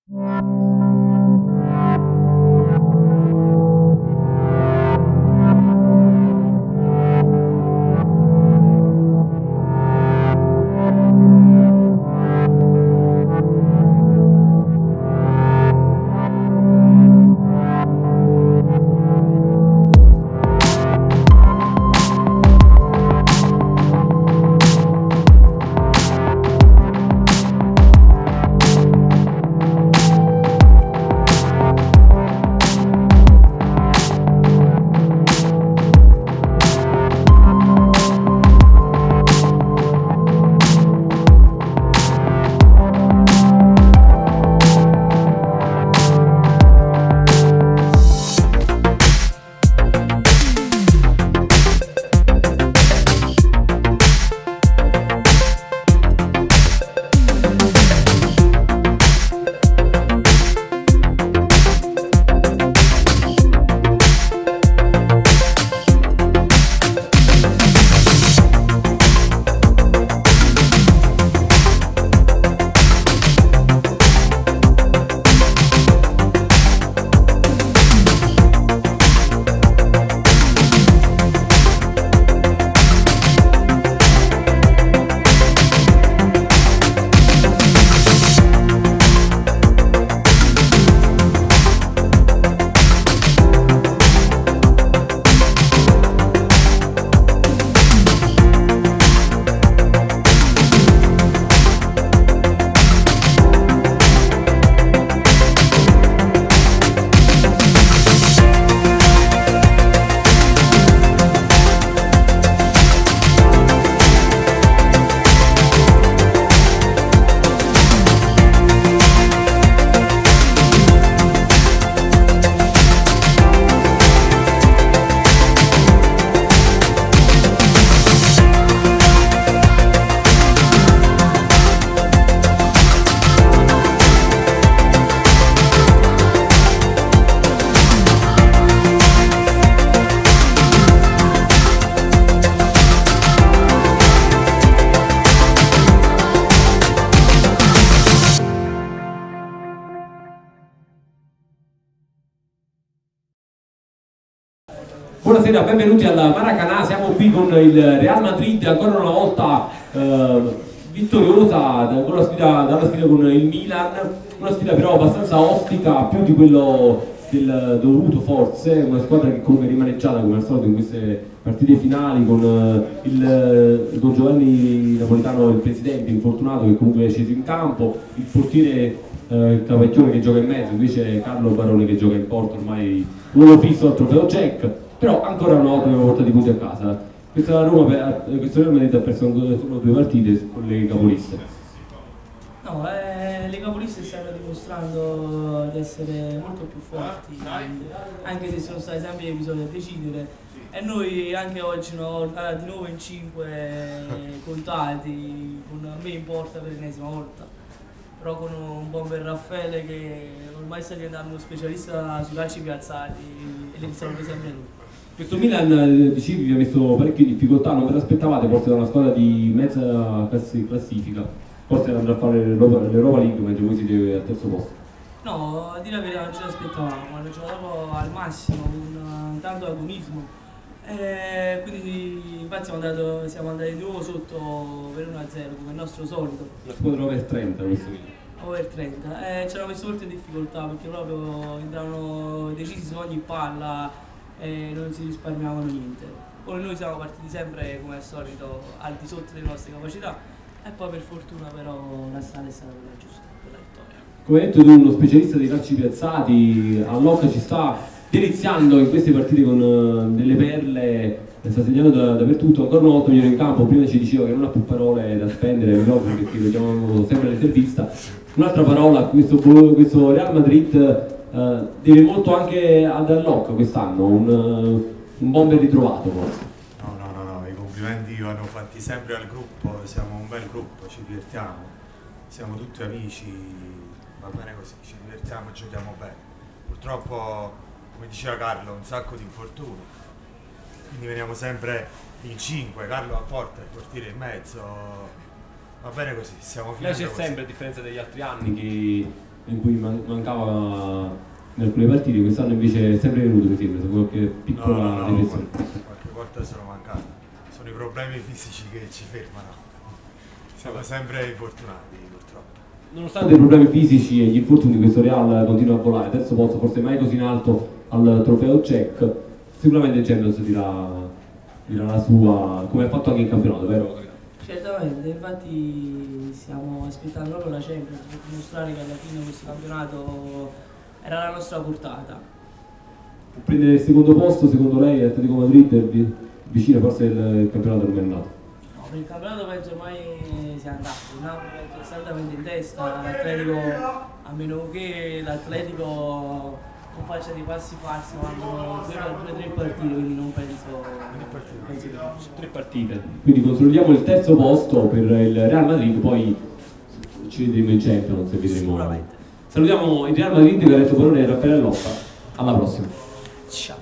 Buonasera, benvenuti alla Maracanã. Siamo qui con il Real Madrid ancora una volta vittoriosa dalla sfida con il Milan, una sfida però abbastanza ostica, più di quello del dovuto forse, una squadra che comunque è rimaneggiata come al solito in queste partite finali con Giovanni Napolitano, il presidente infortunato, che comunque è sceso in campo, il portiere Cavacchione che gioca in mezzo, invece Carlo Barone che gioca in porto, ormai uomo fisso al trofeo Jack. Però ancora una volta abbiamo portato i punti a casa. Questa Real Madrid ha perso solo 2 partite con le capoliste. No, le capoliste stanno dimostrando di essere molto più forti, anche se sono stati sempre gli episodi a decidere. E noi anche oggi una volta di nuovo in 5 contati, con me in porta per l'ennesima volta. Però con un buon per Raffaele che ormai sta diventando uno specialista sui calci piazzati e li stanno sempre lui. Questo Milan, dicevi, vi ha messo parecchie difficoltà, non ve l'aspettavate forse da una squadra di mezza classifica? Forse andrà a fare l'Europa League mentre voi siete al terzo posto. No, a dire la verità non ce l'aspettavamo, hanno giocato al massimo, con tanto agonismo. Quindi infatti siamo andati di nuovo sotto per 1-0 come il nostro solito. La squadra over 30 questo Milan. Over 30. Ci hanno messo molte difficoltà perché proprio entravano decisi su ogni palla e non si risparmiavano niente. Poi noi siamo partiti sempre come al solito al di sotto delle nostre capacità e poi per fortuna però la strada è stata quella giusta per la vittoria. Come detto, tu uno specialista dei calci piazzati, a Locca ci sta deliziando in queste partite con delle perle, sta segnando dappertutto. Ancora una volta in campo, prima ci diceva che non ha più parole da spendere proprio perché lo chiamano sempre all'intervista. Un'altra parola, questo Real Madrid deve molto anche ad Allocca quest'anno, un bomber ritrovato forse. No, i complimenti vanno fatti sempre al gruppo, siamo un bel gruppo, ci divertiamo, siamo tutti amici, va bene così, ci divertiamo e giochiamo bene. Purtroppo, come diceva Carlo, un sacco di infortuni, quindi veniamo sempre in 5, Carlo a porta, il portiere in mezzo, va bene così, siamo finiti. Lei c'è sempre, a differenza degli altri anni, che in cui mancava in alcune partite, quest'anno invece è sempre venuto, mi sembra, con qualche piccola depressione. Qualche volta sono mancato. Sono i problemi fisici che ci fermano. Siamo sempre infortunati, purtroppo. Nonostante i problemi fisici e gli infortuni, questo Real continua a volare, terzo posto, forse mai così in alto al trofeo Jack. Sicuramente il Champions dirà la sua, come ha fatto anche in campionato, vero? Certamente, infatti stiamo aspettando proprio la Champions per dimostrare che alla fine questo campionato era la nostra portata. Per prendere il secondo posto, secondo lei Atletico Madrid è vicino, forse il campionato non è andato? No, per il campionato penso ormai sia andato, il Napoli penso è saltamente in testa, l'Atletico, a meno che l'Atletico non faccia dei passi falsi, mancano 2 o 3 partite, quindi non penso che faccia. 3 partite. Quindi consolidiamo il terzo posto per il Real Madrid, poi ci vedremo in Champions, vedremo. Sicuramente. Salutiamo il Real Madrid che ha detto parole Raffaele Lotta. Alla prossima. Ciao.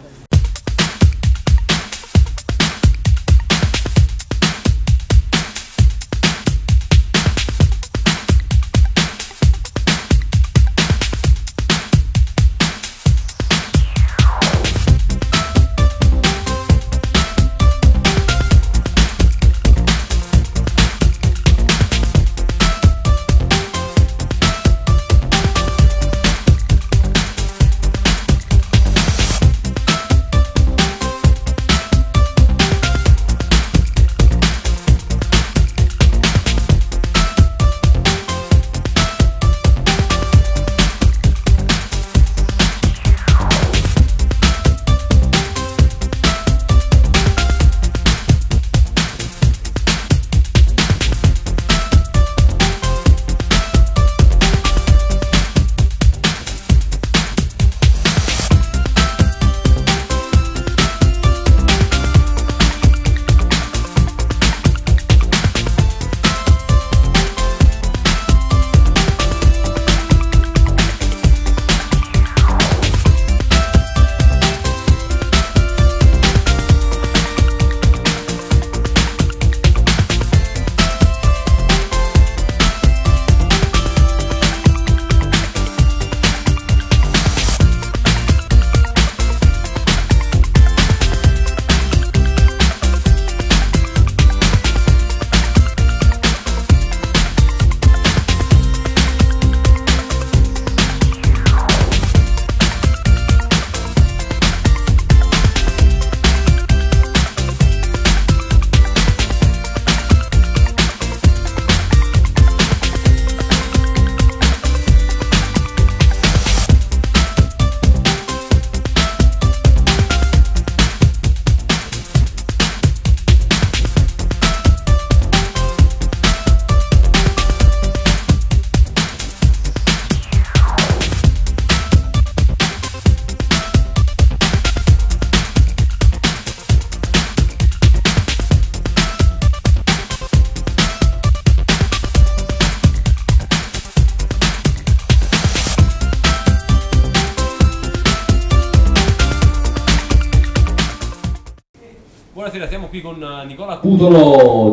Buonasera, siamo qui con Nicola Cutolo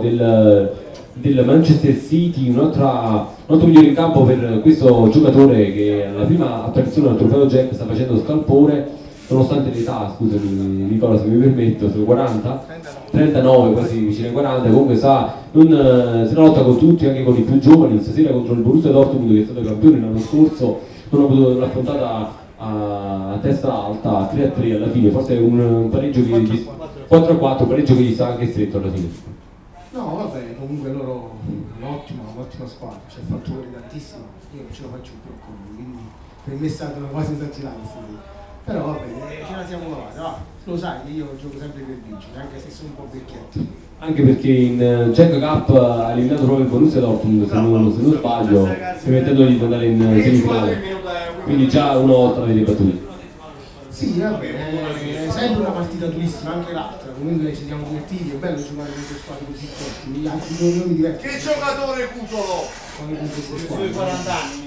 del Manchester City, un altro migliore in campo per questo giocatore che alla prima apparizione al trofeo Jack sta facendo scalpore, nonostante l'età, scusami Nicola se mi permetto, sono 40? 39, quasi vicino ai 40, comunque se la lotta con tutti, anche con i più giovani. Stasera contro il Borussia Dortmund, che è stato campione l'anno scorso, non ha potuto affrontata a testa alta, 3-3 alla fine, forse un pareggio che 4-4, pareggio che gli sta anche stretto alla fine. No, va bene, comunque loro un'ottima squadra, c'è fattori tantissimo, io non ce lo faccio più con lui, quindi per me è stata una cosa esagerata stasera. Però va bene, ce la siamo trovati, va. Lo sai che io gioco sempre per vincere, anche se sono un po' vecchietto. Anche perché in Jack Cup ha eliminato proprio il Borussia Dortmund, se non sbaglio, permettendogli di andare in semifinale. Quindi già una volta l'avete battuto. Sì, va bene, è sempre una partita durissima, anche l'altra, comunque ci siamo divertiti, è bello giocare con queste squadre così forti, gli altri non mi divertono. Che giocatore Cutolo! Con queste Sui squadre. 40 anni.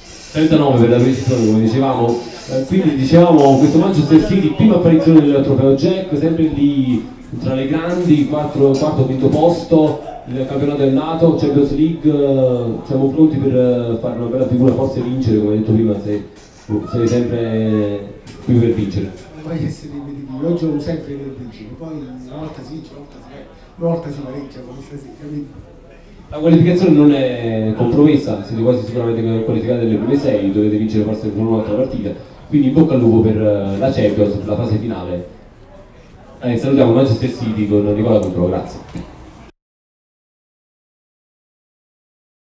39 per la precisione, come dicevamo. Quindi dicevamo questo Manchester City, prima apparizione del trofeo Jack, sempre lì tra le grandi, quarto quinto posto, il campionato è nato, Champions League, siamo pronti per fare una bella figura, forse vincere, come hai detto prima, sei sempre qui per vincere. Non voglio essere ripetitivo, io gioco sempre per vincere, poi una volta si vince, una volta si pareggia come stasera, capito? La qualificazione non è compromessa, siete quasi sicuramente qualificati nelle prime 6, dovete vincere forse con un'altra partita, quindi in bocca al lupo per la Champions, per la fase finale. Salutiamo Manchester City con Nicola Cutro, grazie.